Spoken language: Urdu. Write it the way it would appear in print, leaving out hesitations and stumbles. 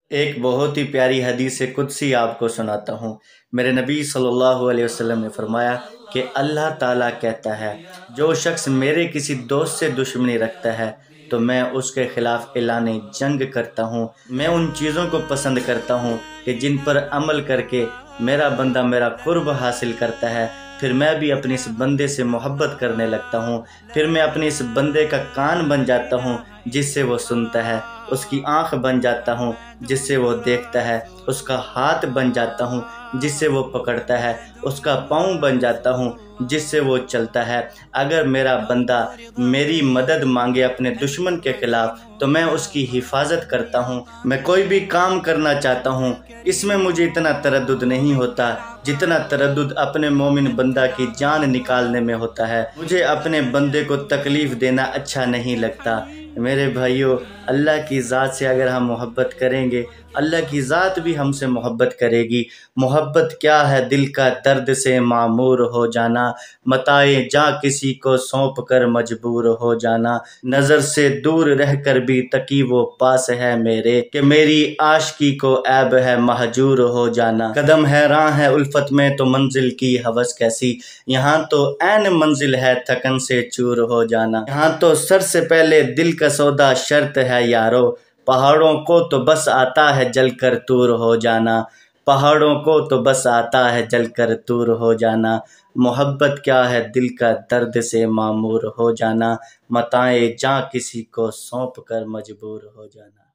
ایک بہت ہی پیاری حدیث قدسی آپ کو سناتا ہوں۔ میرے نبی صلی اللہ علیہ وسلم نے فرمایا کہ اللہ تعالیٰ کہتا ہے، جو شخص میرے کسی دوست سے دشمنی رکھتا ہے تو میں اس کے خلاف اعلان جنگ کرتا ہوں۔ میں ان چیزوں کو پسند کرتا ہوں کہ جن پر عمل کر کے میرا بندہ میرا قرب حاصل کرتا ہے، پھر میں بھی اپنے اس بندے سے محبت کرنے لگتا ہوں۔ پھر میں اپنے اس بندے کا کان بن جاتا ہوں جس سے وہ سنتا ہے، اس کی آنکھ بن جاتا ہوں جس سے وہ دیکھتا ہے، اس کا ہاتھ بن جاتا ہوں جس سے وہ پکڑتا ہے، اس کا پاؤں بن جاتا ہوں جس سے وہ چلتا ہے۔ اگر میرا بندہ میری مدد مانگے اپنے دشمن کے خلاف تو میں اس کی حفاظت کرتا ہوں۔ میں کوئی بھی کام کرنا چاہتا ہوں، اس میں مجھے اتنا تردد نہیں ہوتا جتنا تردد اپنے مومن بندہ کی جان نکالنے میں ہوتا ہے۔ مجھے اپنے بندے کو تکلیف دینا اچھا نہیں لگتا۔ میرے بھائیو، اللہ کی ذات سے اگر ہم محبت کریں گے، اللہ کی ذات بھی ہم سے محبت کرے گی۔ محبت کیا ہے؟ دل کا درد سے معمور ہو جانا، متاع جاں کسی کو سونپ کر مجبور ہو جانا، نظر سے دور رہ کر بھی تکی وہ پاس ہے میرے، کہ میری عاشقی کو عیب ہے مہجور ہو جانا۔ قدم حیراں ہے الفت میں تو منزل کی ہوس کیسی، یہاں تو عین منزل ہے تھکن سے چور ہو جانا۔ یہاں تو سر سے پہلے دل کا سودا شرط ہے یارو، پہاڑوں کو تو بس آتا ہے جل کر طور ہو جانا، پہاڑوں کو تو بس آتا ہے جل کر طور ہو جانا۔ محبت کیا ہے؟ دل کا درد سے معمور ہو جانا، متاع جاں کسی کو سونپ کر مجبور ہو جانا۔